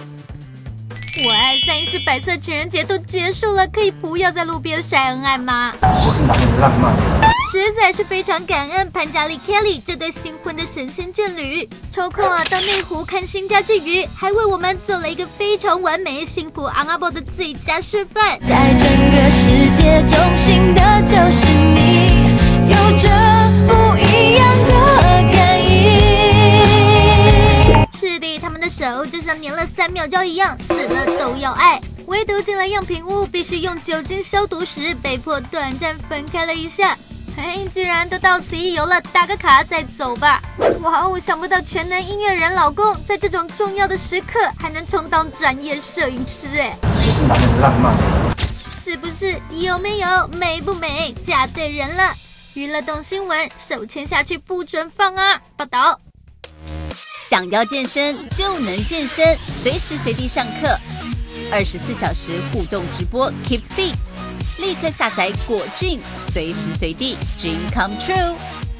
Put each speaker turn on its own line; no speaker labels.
我爱314白色情人节都结束了，可以不要在路边晒恩爱吗？
这就是男人的浪漫。
实在是非常感恩潘嘉丽 Kelly 这对新婚的神仙眷侣，抽空到内湖看新家之余，还为我们做了一个非常完美、幸福 honorable 的最佳示范。
在整个世界中心的就是你，有着不一样的感应。
是的，他们的手就像粘了3秒胶一样，死了都要爱。唯独进了样品屋，必须用酒精消毒时，被迫短暂分开了一下。既然都到此一游了，打个卡再走吧。哇哦，想不到全能音乐人老公在这种重要的时刻还能充当专业摄影师哎，
这就是男人的浪漫。
是不是？有没有？美不美？嫁对人了。娱乐动新闻，手牵下去不准放啊！报道。
想要健身就能健身，随时随地上课，24小时互动直播 ，Keep Fit， 立刻下载果 Gym， 随时随地 Dream Come True。